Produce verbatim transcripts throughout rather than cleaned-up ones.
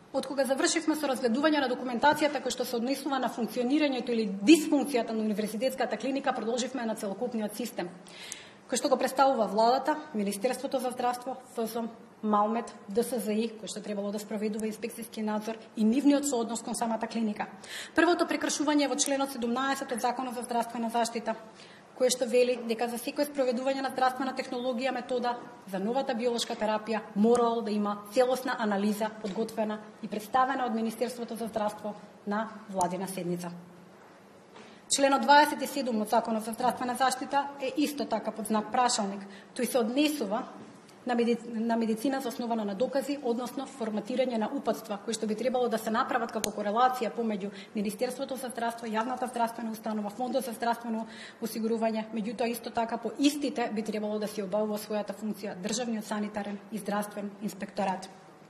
Откога завршивме со разгледување на документацијата која што се однесува на функционирањето или дисфункцијата на универзитетската клиника, продолживме на целокупниот систем, кој што го представува владата, Министерството за здравство, ФЗОМ, Малмет, ДСЗИ, кој што требало да спроведува инспекцијски надзор и нивниот сооднос кон самата клиника. Првото прекршување во членот седумнаесет од Законот за здравствена заштита, кој што вели дека за секој спроведување на здравствена технологија метода за новата биолошка терапија морало да има целосна анализа подготвена и представена од Министерството за здравство на владина седница. Членот дваесет и седум од Законот за здравствена заштита е исто така под знак прашалник. Тој се однесува на, меди... на медицина заснувана на докази, односно форматирање на упатства, кои што би требало да се направат како корелација помеѓу Министерството за здравство, јавната здравствена установа, Фондот за здравствено осигурување, меѓутоа исто така по истите би требало да се обавува својата функција државниот санитарен и здравствен инспекторат.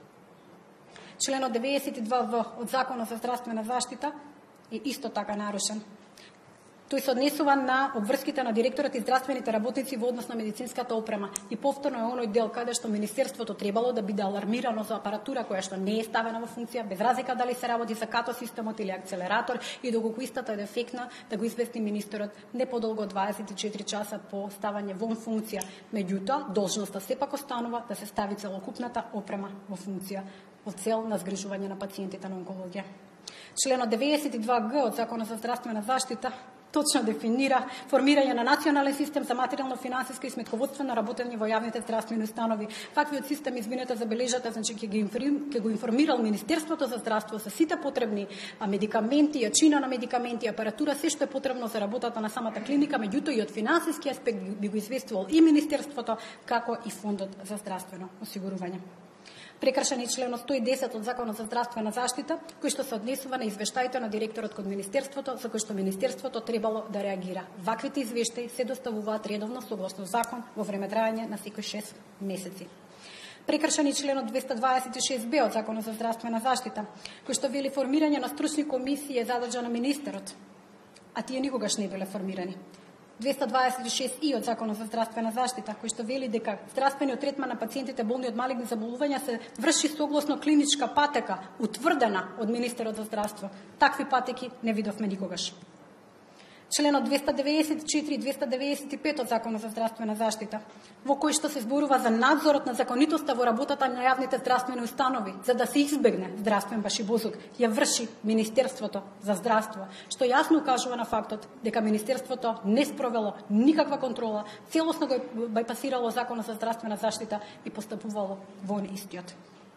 Членот деветдесет и два в од Законот за здравствена заштита е исто така нарушен. Тој се однесува на обврските на директорот и здравствените работници во однос на медицинската опрема и повторно е оној дел каде што Министерството требало да биде алармирано за апаратура која што не е ставена во функција, без разлика дали се работи за като системот или акцелератор, и доколку истата е дефектна, да го извести министерот не подолго од дваесет и четири часа по ставање во функција. Меѓутоа, должноста сепак останува да се стави целокупната опрема во функција во цел на згрижување на пациентите на онкологија. Членот деветдесет и два г од Законот за здравствена заштита точно дефинира формирање на национален систем за материјално-финансиска и сметководствено работење во јавните здравствени установи. Ваквиот систем, извинете, забележате, значи ќе ги ќе го информирал Министерството за здравство за сите потребни медикаменти, јачина на медикаменти, апаратура, се што е потребно за работата на самата клиника, меѓутоа и од финансиски аспект би го известувал и Министерството, како и Фондот за здравствено осигурување. Прекршен е членот сто и десет од Законот за здравствена заштита, кој што се однесува на извештаите на директорот код Министерството, за кој што Министерството требало да реагира. Ваквите извештаи се доставуваат редовно согласно закон во време трајање на секој шест месеци. Прекршен е членот двеста дваесет и шест б од Законот за здравствена заштита, кој што вели формирање на стручни комисии е задача на министерот, а тие никогаш не биле формирани. двеста дваесет и шест и од Законот за здравствена заштита, кој што вели дека здравствениот третман на пациентите болни од малигни заболувања се врши согласно клиничка патека, утврдена од министерот за здравство. Такви патеки не видовме никогаш. Членот двеста деветдесет и четири и двеста деветдесет и пет од Законот за здравствена заштита, во кој што се зборува за надзорот на законитоста во работата на јавните здравствени установи, за да се избегне здравствен башибозук, ја врши Министерството за здравство, што јасно укажува на фактот дека Министерството не спровело никаква контрола, целосно го бајпасирало Законот за здравствена заштита и постапувало во истиот.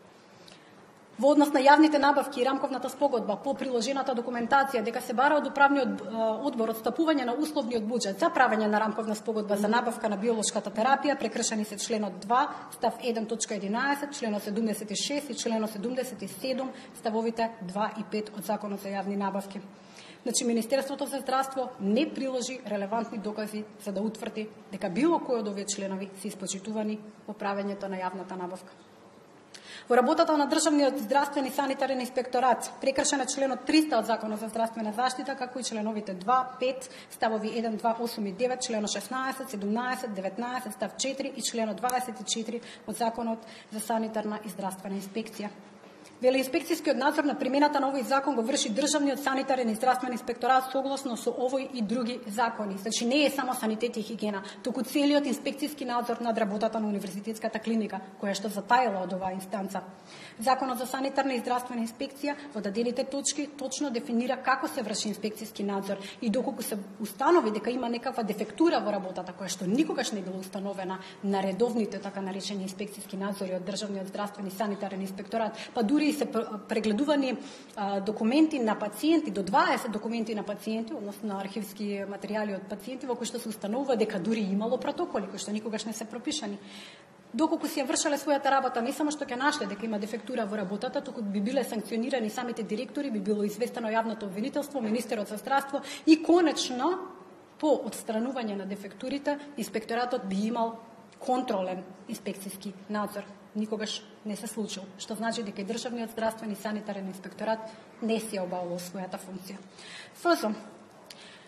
Во однос на јавните набавки и рамковната спогодба по приложената документација дека се бара од управниот одбор отстапување на условниот буџет за правење на рамковна спогодба за набавка на биолошката терапија, прекршени се членот два, став еден точка единаесет, членот седумдесет и шест и членот седумдесет и седум, ставовите два и пет од Законот за јавни набавки. Значи, Министерството за здравство не приложи релевантни докази за да утврди дека било кој од овие членови се испочитувани во правењето на јавната набавка. Во работата на државниот здравствен и санитарен инспекторат прекршен е членот триста од Законот за здравствена заштита, како и членовите два, пет, ставови еден, два, осум и девет, членот шеснаесет, седумнаесет, деветнаесет, став четири и членот дваесет и четири од Законот за санитарна и здравствена инспекција. Вели инспекцијскиот надзор на примената на овој закон го врши државниот санитарен и здравствен инспекторат согласно со овој и други закони. Значи не е само санитет и хигиена, туку целиот инспекцијски надзор над работата на универзитетската клиника, која што затаила од оваа инстанца. Законот за санитарна и здравствена инспекција во дадените точки точно дефинира како се врши инспекцијски надзор и доколку се установи дека има некаква дефектура во работата која што никогаш не била установена на редовните така наречени инспекцијски надзори од државниот здравствен и санитарен инспекторат, па дури се прегледувани а, документи на пациенти, до дваесет документи на пациенти, односно на архивски материјали од пациенти, во кои што се установува дека дури имало протоколи кои што никогаш не се пропишани. Доколку си ја вршале својата работа, не само што ќе нашле дека има дефектура во работата, туку би биле санкционирани самите директори, би било известено јавното обвинителство, министерот за здравство и конечно по отстранување на дефектурите, инспекторатот би имал контролен инспекцијски надзор. Никогаш не се случил, што значи дека и државниот здравствен и санитарен инспекторат не си ја обавувал својата функција. ФЗО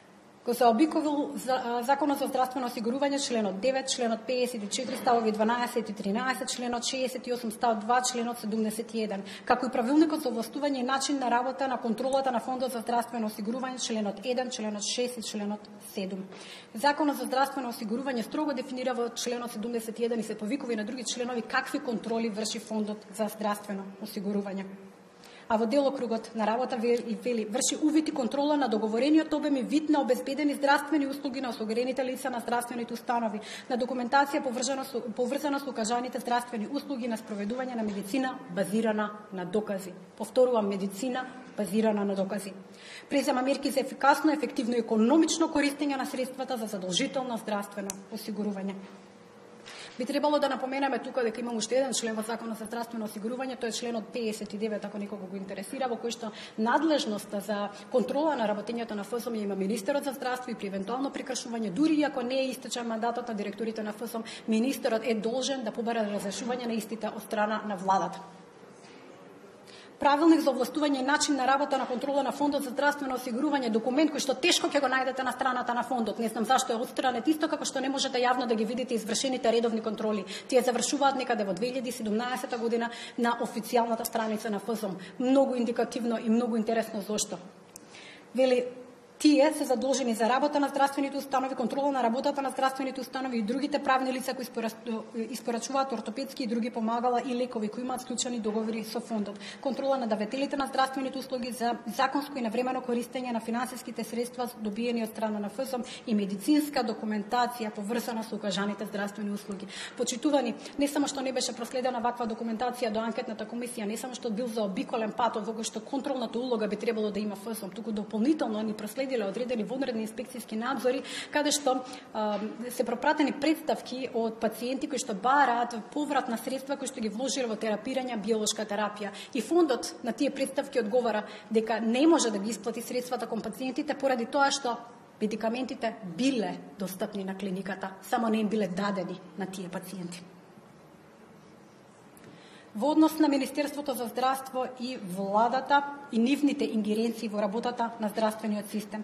го заобиколил Законот за здравствено осигурување, членот девет, членот педесет и четири, ставови дванаесет и тринаесет, членот шеесет и осум, став два, членот седумдесет и еден, како и правилникот за овластување и начин на работа на контролата на Фондот за здравствено осигурување, членот еден, членот шест и членот седум. Законот за здравствено осигурување строго дефинира во членот седумдесет и еден и се повикува и на други членови какви контроли врши Фондот за здравствено осигурување. А во делокругот на работа вели врши увид и контрола на договорениот обем и вид на обезбедени здравствени услуги на осигурените лица на здравствените установи, на документација поврзана со, поврзана со укажаните здравствени услуги, на спроведување на медицина базирана на докази. Повторувам, медицина базирана на докази. Презема мерки за ефикасно, ефективно и економично користење на средствата за задолжително здравствено осигурување. Би требало да напоменеме тука дека имам уште еден член во Законот за здравствено осигурување, тој е членот педесет и девет, ако некого го интересира, во кој што надлежноста за контрола на работењето на ФСОМ има министерот за здравство и при евентуално прекршување, дури ако не е истечен мандатот на директорите на ФСОМ, министерот е должен да побара разрешување на истите од страна на владата. Правилник за овластување и начин на работа на контрола на Фондот за здравствено осигурување, документ кој што тешко ќе го најдете на страната на фондот. Не знам зашто е отстранет, исто како што не можете јавно да ги видите извршените редовни контроли. Тие завршуваат некаде во две илјади и седумнаесета година на официјалната страница на ФСОМ. Многу индикативно и многу интересно зошто. Вели, тие се задолжени за работа на здравствените установи, контрола на работата на здравствените установи и другите правни лица кои испорачуваат ортопедски и други помагала и лекови кои имаат склучени договори со фондот, контрола на давателите на здравствените услуги за законско и навремено користење на финансиските средства добиени од страна на ФСОМ и медицинска документација поврзана со укажаните здравствени услуги. Почитувани, не само што не беше проследена ваква документација до анкетната комисија, не само што бил заобиколен патот во кој што контролната улога би требало да има ФСОМ, туку дополнително ни проследиле одредени вонредни инспекцијски надзори, каде што а, се пропратени представки од пациенти кои што бараат поврат на средства кои што ги вложиле во терапирање биолошка терапија. И фондот на тие представки одговара дека не може да ги исплати средствата кон пациентите поради тоа што медикаментите биле достапни на клиниката, само не им биле дадени на тие пациенти. Во однос на Министерството за здравство и владата и нивните ингеренции во работата на здравствениот систем.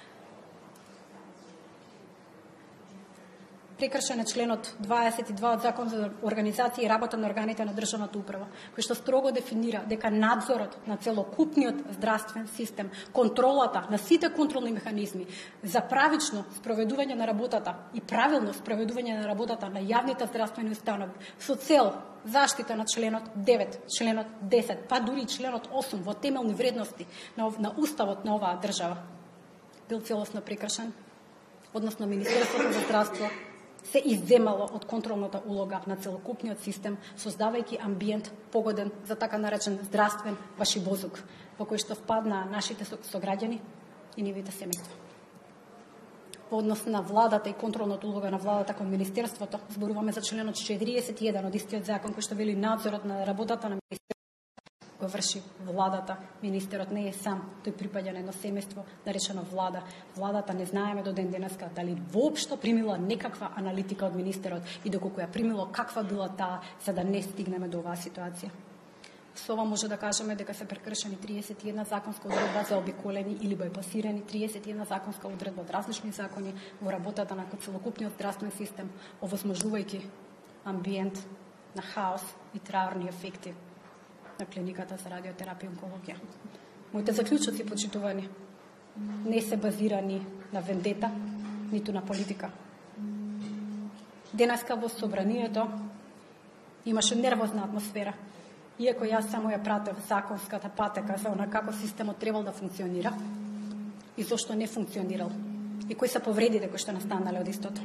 Прекршен е членот дваесет и два од Закон за организација и работа на органите на државната управа, кој што строго дефинира дека надзорот на целокупниот здравствен систем, контролата на сите контролни механизми за правично спроведување на работата и правилно спроведување на работата на јавните здравствени установи со цел заштита на членот девет, членот десет, па дури и членот осум во темелни вредности на, на уставот на оваа држава бил целосно прекршен, односно Министерството за здравство се изземало од контролната улога на целокупниот систем, создавајќи амбиент погоден за така наречен здравствен вашибозук, во кој што впадна нашите сограѓани и нивите семејства. Во однос на владата и контролната улога на владата кон Министерството, зборуваме за членот четириесет и еден од истиот закон кој што вели надзорот на работата на Министерството го врши владата. Министерот не е сам, тој припаѓа на едно семејство наречено влада. Владата не знаеме до ден денеска дали воопшто примила некаква аналитика од министерот и доколку ја примило, каква била таа, за да не стигнеме до оваа ситуација. Со ова може да кажеме дека се прекршени триесет и една законска одредба за обиколени или байпасирани триесет и една законска одредба од различни закони во работата на целокупниот здравствен систем, овозможувајќи амбиент на хаос и траурни ефекти на клиниката за радиотерапија и онкологија. Моите заклучоци, почитувани, не се базирани на вендета, ниту на политика. Денеска во собранието имаше нервозна атмосфера, иако јас само ја пратев законската патека за она како системот требал да функционира и зошто не функционирал и кои се повредите кои што настанале од истото.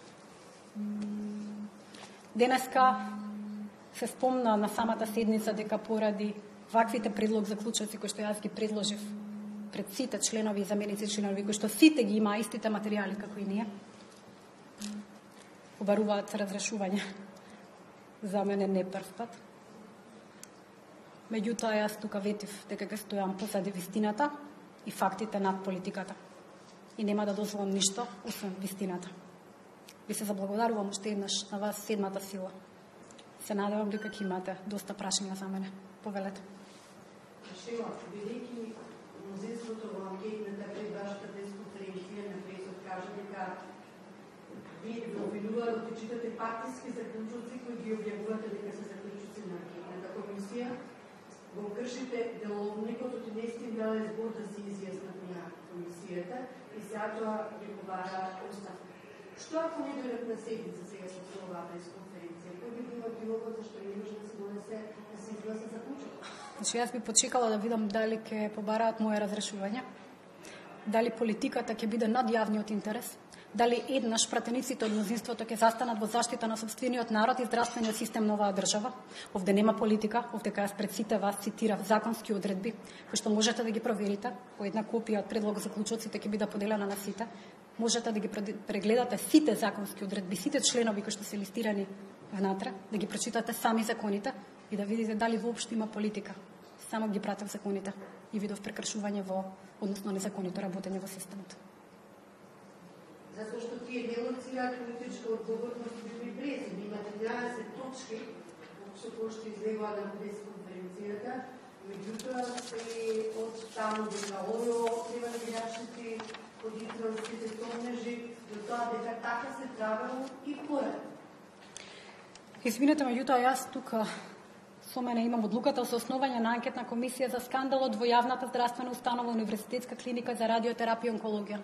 Денеска се спомна на самата седница дека поради ваквите предлог заклучоци кои што јас ги предложив пред сите членови и заменици членови, кои што сите ги има истите материјали како и ние, обаруваат разрешување. За мене не прв пат. Меѓутоа, јас тука ветив дека ќе стојам позади вистината и фактите над политиката. И нема да дозволам ништо, освен вистината. Ви се заблагодарувам уште еднаш на вас, седмата сила. Се надевам дека ќе имате доста прашања за мене. Повелете. Шева, бидејќи мнозинството во анкетната пред вашата пресконференција на пресот кажа дека ви обвинува да читате партиски заклучоци кои ги објавувате дека се заклучоци на анкетната комисија, го кршите деловникот од Инестин дал збор да се изјаснат на комисијата и сега тоа ги побара оставка. Што ако не дојдат на седница сега со оваа пресконференција? Кој би бил мотивот зашто не може да се донесе да се изгласа заклучок? Значи, јас би почекала да видам дали ќе побараат моje разрешување, дали политиката ќе биде над јавниот интерес, дали еднаш пратениците од мнозинството ќе застанат во заштита на сопствениот народ и здравствениот систем на оваа држава. Овде нема политика, овде кај јас пред сите вас цитирав законски одредби, кои што можете да ги проверите, по една копија од предлог заклучоците ќе биде поделена на сите. Можете да ги прегледате сите законски одредби, сите членови кои што се листирани внатре, да ги прочитате сами законите и да видите дали воопшто има политика. Само ги пратев законите и видов прекршување во, односно незаконито работење во системот. Затоа што тие не лоцираат политичка одговорност и презени. Имате еднанаесет точки, со кои што излегува на пресконференцијата, меѓутоа се од таму дека оно треба да ги рашити од итранските стомнежи до тоа дека така се правило и поред. Извинете, меѓутоа јас тука со мене имам одлуката со основање на анкетна комисија за скандалот во јавната здравствена установа Универзитетска клиника за радиотерапија и онкологија.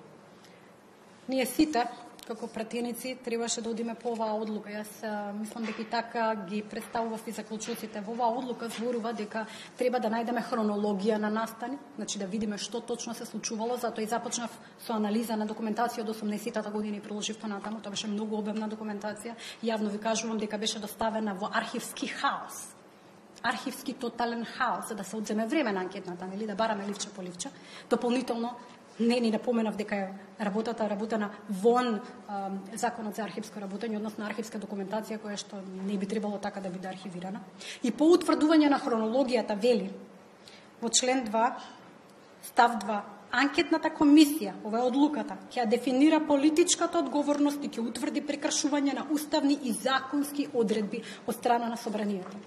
Ние сите, како пратеници, требаше да одиме по оваа одлука. Јас а, мислам дека и така ги представував и заклучоците. Во оваа одлука зборува дека треба да најдеме хронологија на настани, значи да видиме што точно се случувало, затоа и започнав со анализа на документација од осумдесетата година и продолжив понатаму. Тоа беше многу обемна документација. Јавно ви кажувам дека беше доставена во архивски хаос. Архивски тотален хаос, за да се одземе време на анкетната, нели, да бараме ливче по ливче. Дополнително не ни напоменав дека е работата работена вон а, законот за архивско работење, односно архивска документација која што не би требало така да биде архивирана. И по утврдување на хронологијата вели во член два став два анкетната комисија, ова е одлуката, ќе дефинира политичката одговорност и ќе утврди прекршување на уставни и законски одредби од страна на собранието.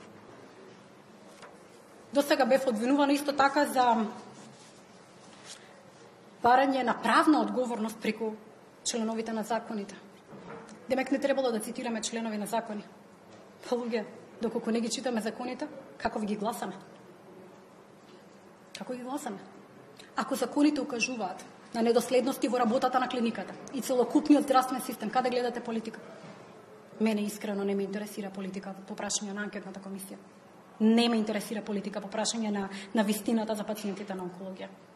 До сега бев обвинувана исто така за барање на правна одговорност преку членовите на законите. Демек не требало да цитираме членови на закони. Па луѓе, доколку не ги читаме законите, како ги гласаме? Како ги гласаме? Ако законите укажуваат на недоследности во работата на клиниката и целокупниот здравствен систем, каде гледате политика? Мене искрено не ме интересира политика по прашање на анкетната комисија. Не ме интересира политика по прашање на, на вистината за пациентите на онкологија.